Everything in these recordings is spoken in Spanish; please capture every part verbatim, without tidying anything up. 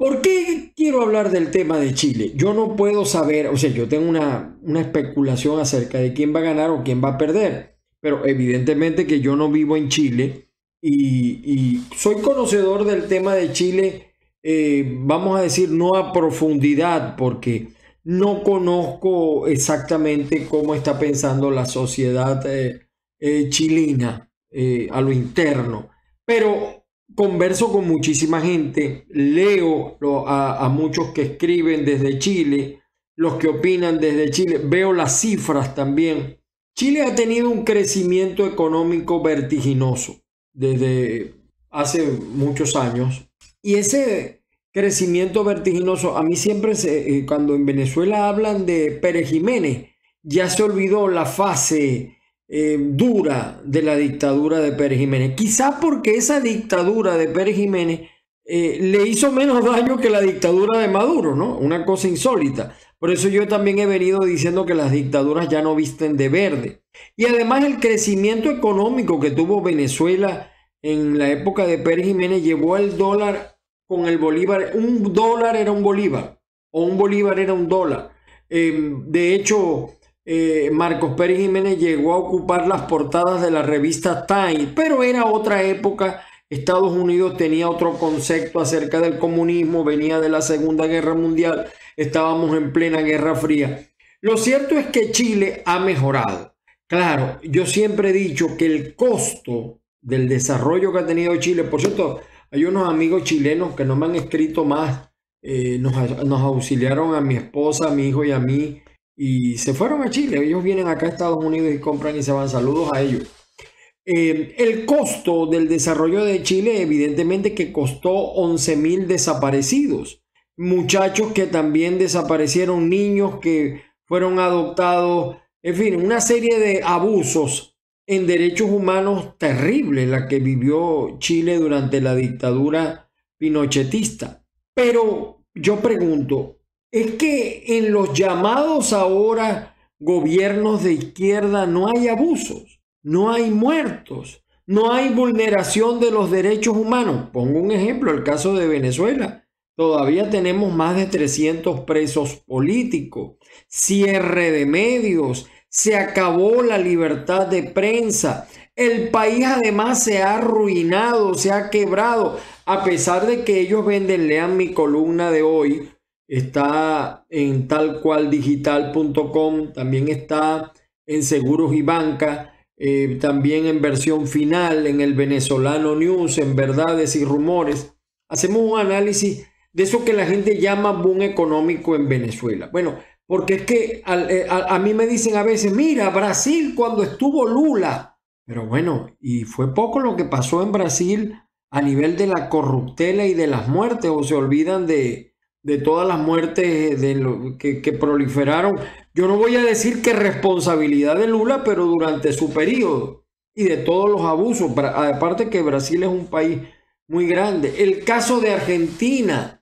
¿Por qué quiero hablar del tema de Chile? Yo no puedo saber, o sea, yo tengo una, una especulación acerca de quién va a ganar o quién va a perder, pero evidentemente que yo no vivo en Chile y, y soy conocedor del tema de Chile, eh, vamos a decir, no a profundidad, porque no conozco exactamente cómo está pensando la sociedad eh, eh, chilena eh, a lo interno, pero converso con muchísima gente, leo a, a muchos que escriben desde Chile, los que opinan desde Chile, veo las cifras también. Chile ha tenido un crecimiento económico vertiginoso desde hace muchos años y ese crecimiento vertiginoso, a mí siempre se, eh, cuando en Venezuela hablan de Pérez Jiménez, ya se olvidó la fase eh, dura de la dictadura de Pérez Jiménez. Quizá porque esa dictadura de Pérez Jiménez eh, le hizo menos daño que la dictadura de Maduro, ¿no? Una cosa insólita. Por eso yo también he venido diciendo que las dictaduras ya no visten de verde. Y además el crecimiento económico que tuvo Venezuela en la época de Pérez Jiménez llevó al dólar con el bolívar. Un dólar era un bolívar o un bolívar era un dólar. Eh, de hecho, eh, Marcos Pérez Jiménez llegó a ocupar las portadas de la revista Time, pero era otra época. Estados Unidos tenía otro concepto acerca del comunismo, venía de la Segunda Guerra Mundial, estábamos en plena Guerra Fría. Lo cierto es que Chile ha mejorado. Claro, yo siempre he dicho que el costo del desarrollo que ha tenido Chile, por cierto, hay unos amigos chilenos que no me han escrito más, eh, nos, nos auxiliaron a mi esposa, a mi hijo y a mí, y se fueron a Chile. Ellos vienen acá a Estados Unidos y compran y se van. Saludos a ellos. Eh, el costo del desarrollo de Chile, evidentemente que costó once mil desaparecidos, muchachos que también desaparecieron, niños que fueron adoptados, en fin, una serie de abusos en derechos humanos terribles la que vivió Chile durante la dictadura pinochetista. Pero yo pregunto, ¿es que en los llamados ahora gobiernos de izquierda no hay abusos? No hay muertos, no hay vulneración de los derechos humanos. Pongo un ejemplo, el caso de Venezuela. Todavía tenemos más de trescientos presos políticos, cierre de medios, se acabó la libertad de prensa. El país además se ha arruinado, se ha quebrado, a pesar de que ellos venden, lean mi columna de hoy, está en tal cual digital punto com, también está en Seguros y Banca. Eh, también en versión final, en el Venezolano News, en Verdades y Rumores, hacemos un análisis de eso que la gente llama boom económico en Venezuela. Bueno, porque es que a, a, a mí me dicen a veces, mira, Brasil cuando estuvo Lula, pero bueno, y fue poco lo que pasó en Brasil a nivel de la corruptela y de las muertes, o se olvidan de, de todas las muertes de lo, que, que proliferaron. Yo no voy a decir que responsabilidad de Lula, pero durante su periodo y de todos los abusos. Aparte que Brasil es un país muy grande. El caso de Argentina,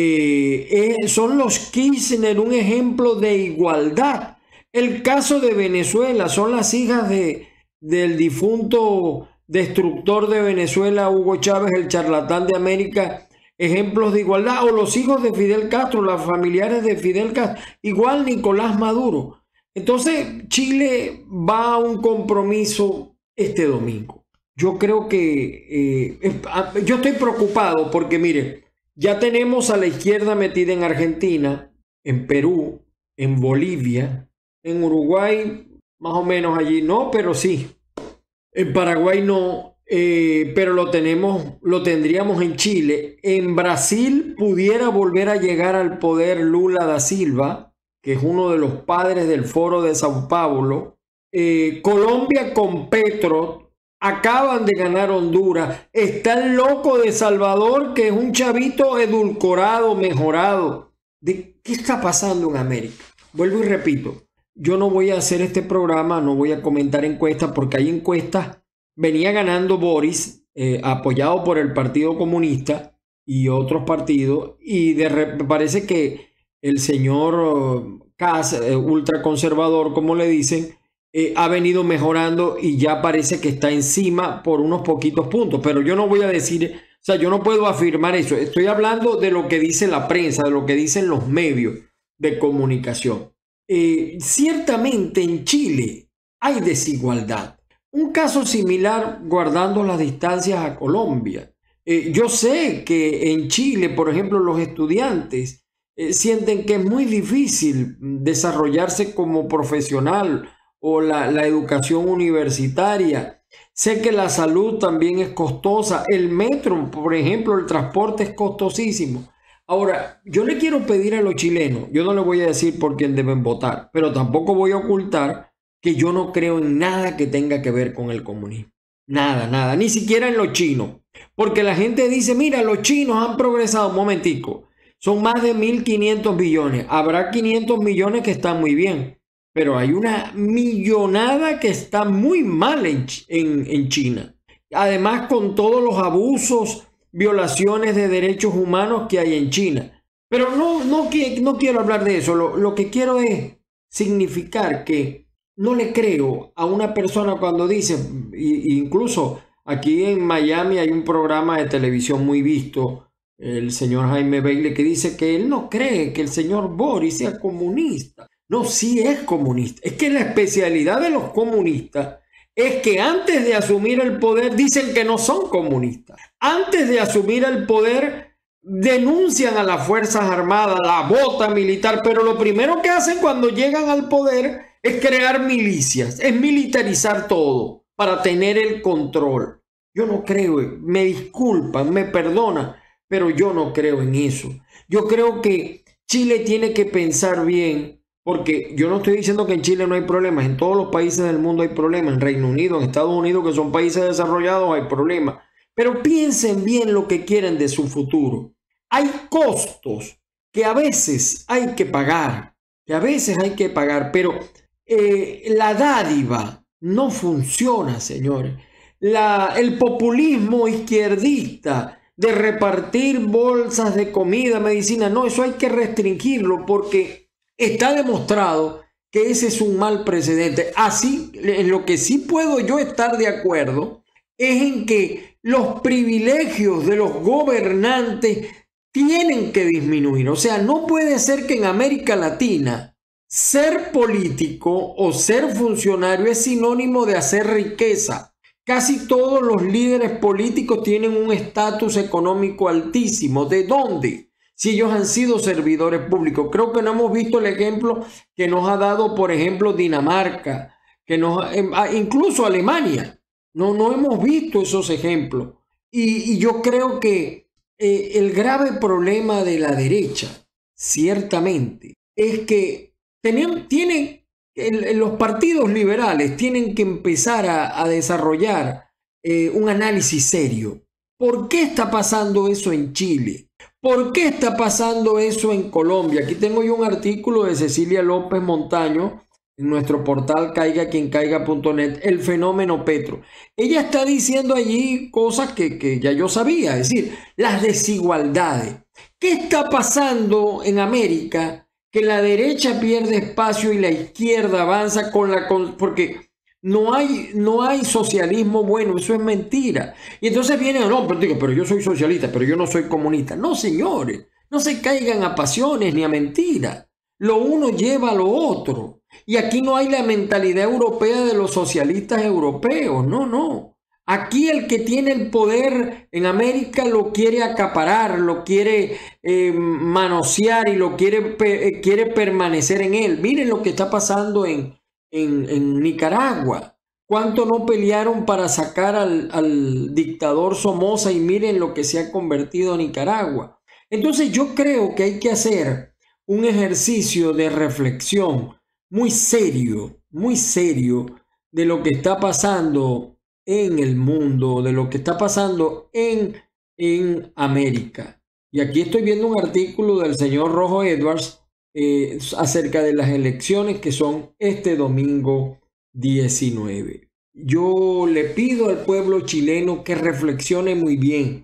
eh, eh, son los Kirchner un ejemplo de igualdad. El caso de Venezuela son las hijas de, del difunto destructor de Venezuela, Hugo Chávez, el charlatán de América, ejemplos de igualdad, o los hijos de Fidel Castro, los familiares de Fidel Castro, igual Nicolás Maduro. Entonces Chile va a un compromiso este domingo. Yo creo que eh, yo estoy preocupado porque mire, ya tenemos a la izquierda metida en Argentina, en Perú, en Bolivia, en Uruguay, más o menos allí, no, pero sí, en Paraguay no. Eh, pero lo tenemos, lo tendríamos en Chile. En Brasil pudiera volver a llegar al poder Lula da Silva, que es uno de los padres del Foro de Sao Paulo. Eh, Colombia con Petro, acaban de ganar Honduras. Está el loco de Salvador, que es un chavito edulcorado, mejorado. ¿De qué está pasando en América? Vuelvo y repito, yo no voy a hacer este programa, no voy a comentar encuestas, porque hay encuestas. Venía ganando Boris, eh, apoyado por el Partido Comunista y otros partidos, y de me parece que el señor Kast, eh, ultraconservador, como le dicen, eh, ha venido mejorando y ya parece que está encima por unos poquitos puntos. Pero yo no voy a decir O sea, yo no puedo afirmar eso. Estoy hablando de lo que dice la prensa, de lo que dicen los medios de comunicación. Eh, ciertamente en Chile hay desigualdad. Un caso similar guardando las distancias a Colombia. Eh, yo sé que en Chile, por ejemplo, los estudiantes eh, sienten que es muy difícil desarrollarse como profesional o la, la educación universitaria. Sé que la salud también es costosa. El metro, por ejemplo, el transporte es costosísimo. Ahora, yo le quiero pedir a los chilenos, yo no les voy a decir por quién deben votar, pero tampoco voy a ocultar que yo no creo en nada que tenga que ver con el comunismo. Nada, nada, ni siquiera en los chinos. Porque la gente dice, mira, los chinos han progresado. Un momentico, son más de mil quinientos billones. Habrá quinientos millones que están muy bien. Pero hay una millonada que está muy mal en, en, en China. Además, con todos los abusos, violaciones de derechos humanos que hay en China. Pero no, no, no quiero hablar de eso. Lo, lo que quiero es significar que no le creo a una persona cuando dice, incluso aquí en Miami hay un programa de televisión muy visto, el señor Jaime Bailey, que dice que él no cree que el señor Boris sea comunista. No, sí es comunista. Es que la especialidad de los comunistas es que antes de asumir el poder dicen que no son comunistas. Antes de asumir el poder denuncian a las Fuerzas Armadas, la bota militar, pero lo primero que hacen cuando llegan al poder es crear milicias, es militarizar todo para tener el control. Yo no creo, me disculpan, me perdonan, pero yo no creo en eso. Yo creo que Chile tiene que pensar bien. Porque yo no estoy diciendo que en Chile no hay problemas, en todos los países del mundo hay problemas, en Reino Unido, en Estados Unidos, que son países desarrollados, hay problemas. Pero piensen bien lo que quieren de su futuro. Hay costos que a veces hay que pagar, que a veces hay que pagar, pero eh, la dádiva no funciona, señores. La, el populismo izquierdista de repartir bolsas de comida, medicina, no, eso hay que restringirlo porque está demostrado que ese es un mal precedente. Así, en lo que sí puedo yo estar de acuerdo es en que los privilegios de los gobernantes tienen que disminuir. O sea, no puede ser que en América Latina ser político o ser funcionario es sinónimo de hacer riqueza. Casi todos los líderes políticos tienen un estatus económico altísimo. ¿De dónde? Si ellos han sido servidores públicos. Creo que no hemos visto el ejemplo que nos ha dado, por ejemplo, Dinamarca, que nos ha, incluso Alemania. No, no hemos visto esos ejemplos. Y, y yo creo que eh, el grave problema de la derecha, ciertamente, es que tienen, tienen el, los partidos liberales tienen que empezar a, a desarrollar eh, un análisis serio. ¿Por qué está pasando eso en Chile? ¿Por qué está pasando eso en Colombia? Aquí tengo yo un artículo de Cecilia López Montaño en nuestro portal caiga quien caiga punto net, el fenómeno Petro. Ella está diciendo allí cosas que, que ya yo sabía, es decir, las desigualdades. ¿Qué está pasando en América? Que la derecha pierde espacio y la izquierda avanza con la... Con, porque no hay, no hay socialismo bueno, eso es mentira. Y entonces viene, no, pero digo, pero yo soy socialista, pero yo no soy comunista. No, señores, no se caigan a pasiones ni a mentiras. Lo uno lleva a lo otro. Y aquí no hay la mentalidad europea de los socialistas europeos, no, no. Aquí el que tiene el poder en América lo quiere acaparar, lo quiere eh, manosear y lo quiere, eh, quiere permanecer en él. Miren lo que está pasando en, en, en Nicaragua. ¿Cuánto no pelearon para sacar al, al dictador Somoza? Y miren lo que se ha convertido Nicaragua. Entonces yo creo que hay que hacer un ejercicio de reflexión muy serio, muy serio de lo que está pasando en el mundo, de lo que está pasando en, en América. Y aquí estoy viendo un artículo del señor Rojo Edwards eh, acerca de las elecciones que son este domingo diecinueve. Yo le pido al pueblo chileno que reflexione muy bien,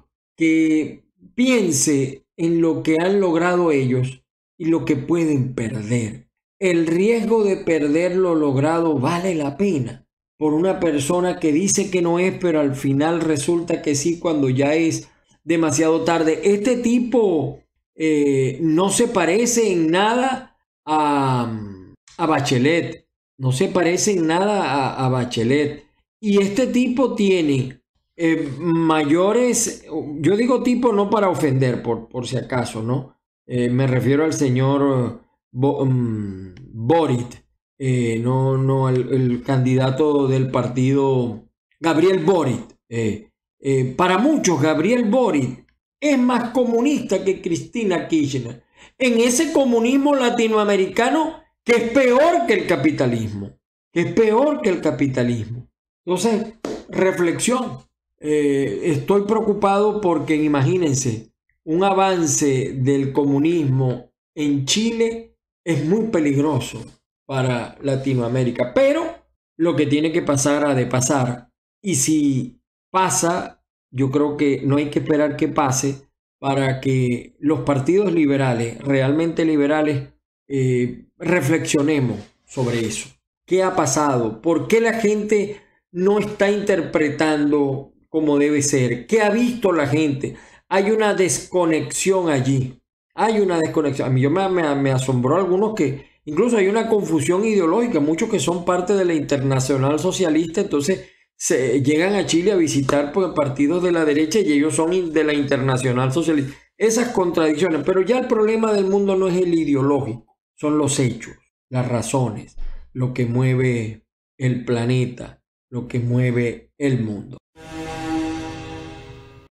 que piense en lo que han logrado ellos y lo que pueden perder. El riesgo de perder lo logrado vale la pena por una persona que dice que no es, pero al final resulta que sí cuando ya es demasiado tarde. Este tipo eh, no se parece en nada a, a Bachelet, no se parece en nada a, a Bachelet. Y este tipo tiene eh, mayores, yo digo tipo no para ofender, por, por si acaso, ¿no? Eh, me refiero al señor Bo, um, Boric, eh, no, no, el, el candidato del partido Gabriel Boric. Eh, eh, para muchos, Gabriel Boric es más comunista que Cristina Kirchner. En ese comunismo latinoamericano que es peor que el capitalismo, que es peor que el capitalismo. Entonces, reflexión. Eh, estoy preocupado porque imagínense, un avance del comunismo en Chile es muy peligroso para Latinoamérica, pero lo que tiene que pasar ha de pasar. Y si pasa, yo creo que no hay que esperar que pase para que los partidos liberales, realmente liberales, eh, reflexionemos sobre eso. ¿Qué ha pasado? ¿Por qué la gente no está interpretando como debe ser? ¿Qué ha visto la gente? Hay una desconexión allí. Hay una desconexión. A mí yo me, me, me asombró algunos que incluso hay una confusión ideológica. Muchos que son parte de la Internacional Socialista, entonces se llegan a Chile a visitar pues, partidos de la derecha y ellos son de la Internacional Socialista. Esas contradicciones. Pero ya el problema del mundo no es el ideológico, son los hechos, las razones, lo que mueve el planeta, lo que mueve el mundo.